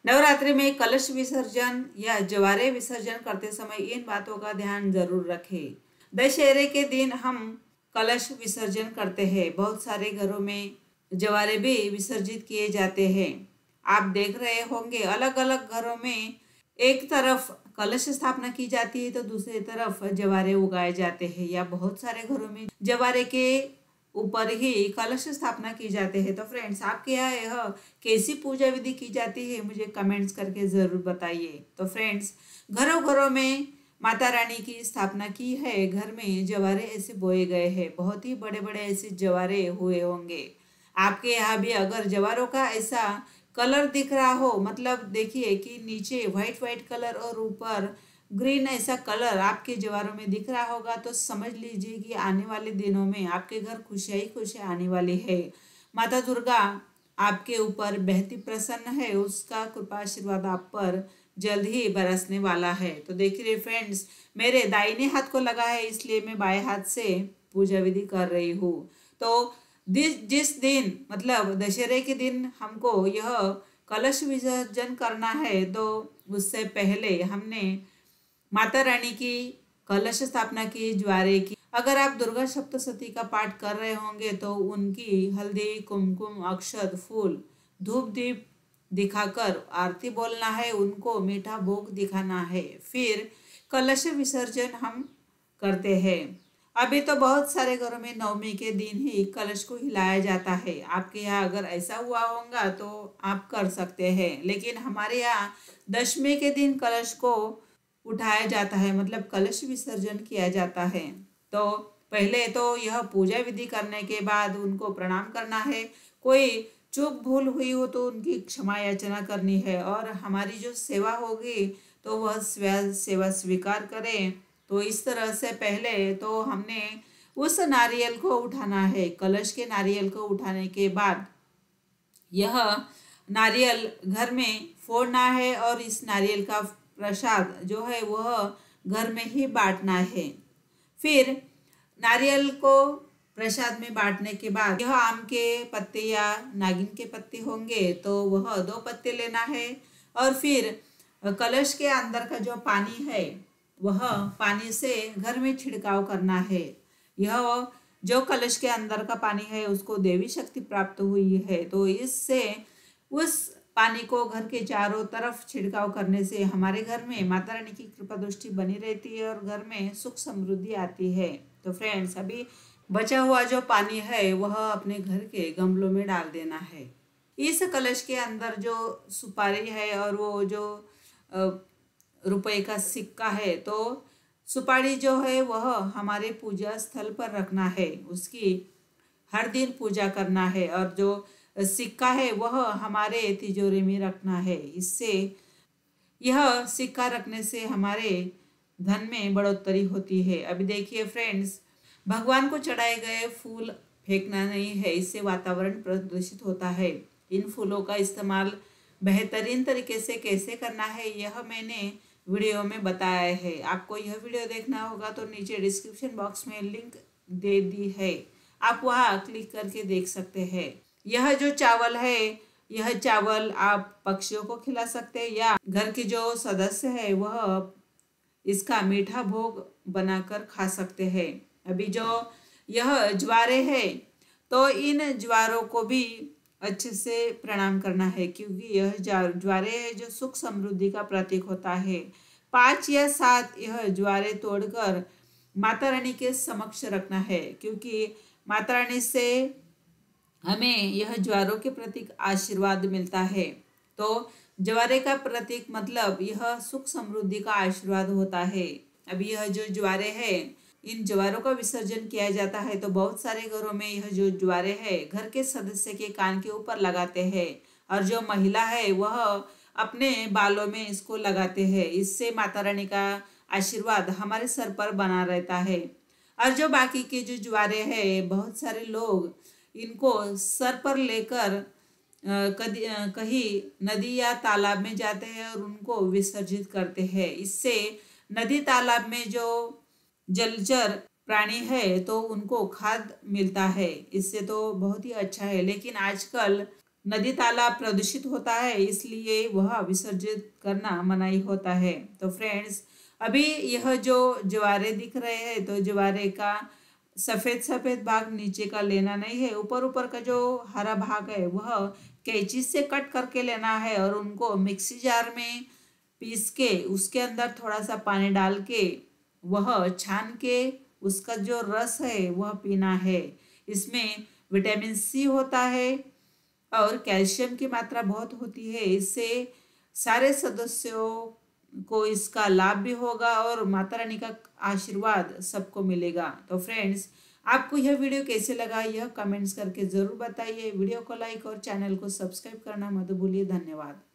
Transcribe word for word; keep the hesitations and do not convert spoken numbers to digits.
नवरात्रि में कलश विसर्जन या जवारे विसर्जन करते समय इन बातों का ध्यान जरूर रखें। दशहरे के दिन हम कलश विसर्जन करते हैं। बहुत सारे घरों में जवारे भी विसर्जित किए जाते हैं। आप देख रहे होंगे अलग अलग घरों में एक तरफ कलश स्थापना की जाती है तो दूसरी तरफ जवारे उगाए जाते हैं, या बहुत सारे घरों में जवारे के ऊपर ही कलश स्थापना की जाते हैं। तो फ्रेंड्स, आपके यहाँ यह कैसी पूजा विधि की जाती है मुझे कमेंट्स करके ज़रूर बताइए। तो फ्रेंड्स, घरों घरों में माता रानी की स्थापना की है, घर में जवारे ऐसे बोए गए हैं, बहुत ही बड़े बड़े ऐसे जवारे हुए होंगे। आपके यहाँ भी अगर जवारों का ऐसा कलर दिख रहा हो, मतलब देखिए कि नीचे वाइट वाइट कलर और ऊपर ग्रीन ऐसा कलर आपके जवारों में दिख रहा होगा, तो समझ लीजिए कि आने वाले दिनों में आपके घर खुशियाँ ही खुशियाँ आने वाली है। माता दुर्गा आपके ऊपर बेहद प्रसन्न है, उसका कृपा आशीर्वाद आप पर जल्द ही बरसने वाला है। तो देखिए फ्रेंड्स, मेरे दाहिने हाथ को लगा है, इसलिए मैं बाएं हाथ से पूजा विधि कर रही हूँ। तो जिस दिन मतलब दशहरे के दिन हमको यह कलश विसर्जन करना है, तो उससे पहले हमने माता रानी की कलश स्थापना की, ज्वारे की। अगर आप दुर्गा सप्तशती का पाठ कर रहे होंगे तो उनकी हल्दी, कुमकुम, अक्षत, फूल, धूप दीप दिखाकर आरती बोलना है, उनको मीठा भोग दिखाना है, फिर कलश विसर्जन हम करते हैं। अभी तो बहुत सारे घरों में नवमी के दिन ही कलश को हिलाया जाता है। आपके यहाँ अगर ऐसा हुआ होगा तो आप कर सकते हैं, लेकिन हमारे यहाँ दशमी के दिन कलश को उठाया जाता है, मतलब कलश विसर्जन किया जाता है। तो पहले तो यह पूजा विधि करने के बाद उनको प्रणाम करना है। कोई चूक भूल हुई हो तो उनकी क्षमा याचना करनी है, और हमारी जो सेवा होगी तो वह सेवा स्वीकार करें। तो इस तरह से पहले तो हमने उस नारियल को उठाना है। कलश के नारियल को उठाने के बाद यह नारियल घर में फोड़ना है, और इस नारियल का प्रसाद जो है वह घर में ही बांटना है। फिर नारियल को प्रसाद में बांटने के बाद यह आम के पत्ते या नागिन के पत्ते होंगे तो वह दो पत्ते लेना है, और फिर कलश के अंदर का जो पानी है वह पानी से घर में छिड़काव करना है। यह जो कलश के अंदर का पानी है उसको देवी शक्ति प्राप्त हुई है, तो इससे उस पानी को घर के चारों तरफ छिड़काव करने से हमारे घर में माता रानी की कृपा दृष्टि बनी रहती है और घर में सुख समृद्धि आती है। तो फ्रेंड्स, अभी बचा हुआ जो पानी है वह अपने घर के गमलों में डाल देना है। इस कलश के अंदर जो सुपारी है और वो जो रुपए का सिक्का है, तो सुपारी जो है वह हमारे पूजा स्थल पर रखना है, उसकी हर दिन पूजा करना है, और जो सिक्का है वह हमारे तिजोरी में रखना है। इससे यह सिक्का रखने से हमारे धन में बढ़ोतरी होती है। अभी देखिए फ्रेंड्स, भगवान को चढ़ाए गए फूल फेंकना नहीं है, इससे वातावरण प्रदूषित होता है। इन फूलों का इस्तेमाल बेहतरीन तरीके से कैसे करना है यह मैंने वीडियो में बताया है। आपको यह वीडियो देखना होगा तो नीचे डिस्क्रिप्शन बॉक्स में लिंक दे दी है, आप वहाँ क्लिक करके देख सकते हैं। यह जो चावल है, यह चावल आप पक्षियों को खिला सकते हैं, या घर के जो सदस्य है वह इसका मीठा भोग बनाकर खा सकते हैं। अभी जो यह ज्वारे है तो इन ज्वारों को भी अच्छे से प्रणाम करना है, क्योंकि यह ज्वारे जो सुख समृद्धि का प्रतीक होता है। पाँच या सात यह ज्वारे तोड़कर माता रानी के समक्ष रखना है, क्योंकि माता रानी से हमें यह ज्वारों के प्रतीक आशीर्वाद मिलता है। तो ज्वारे का प्रतीक मतलब यह सुख समृद्धि का आशीर्वाद होता है। अभी यह जो ज्वारे है, इन ज्वारों का विसर्जन किया जाता है तो बहुत सारे घरों में यह जो ज्वारे है घर के सदस्य के कान के ऊपर लगाते हैं, और जो महिला है वह अपने बालों में इसको लगाते हैं। इससे माता रानी का आशीर्वाद हमारे सर पर बना रहता है। और जो बाकी के जो ज्वारे है, बहुत सारे लोग इनको सर पर लेकर कहीं नदी या तालाब में जाते हैं और उनको विसर्जित करते हैं। इससे नदी तालाब में जो जलचर प्राणी है तो उनको खाद मिलता है, इससे तो बहुत ही अच्छा है। लेकिन आजकल नदी तालाब प्रदूषित होता है, इसलिए वह विसर्जित करना मनाही होता है। तो फ्रेंड्स, अभी यह जो ज्वारे दिख रहे हैं, तो ज्वारे का सफ़ेद सफ़ेद भाग नीचे का लेना नहीं है, ऊपर ऊपर का जो हरा भाग है वह कैंची से कट करके लेना है और उनको मिक्सी जार में पीस के उसके अंदर थोड़ा सा पानी डाल के वह छान के उसका जो रस है वह पीना है। इसमें विटामिन सी होता है और कैल्शियम की मात्रा बहुत होती है। इससे सारे सदस्यों को इसका लाभ भी होगा और माता रानी का आशीर्वाद सबको मिलेगा। तो फ्रेंड्स, आपको यह वीडियो कैसे लगा यह कमेंट्स करके ज़रूर बताइए। वीडियो को लाइक और चैनल को सब्सक्राइब करना मत भूलिए। धन्यवाद।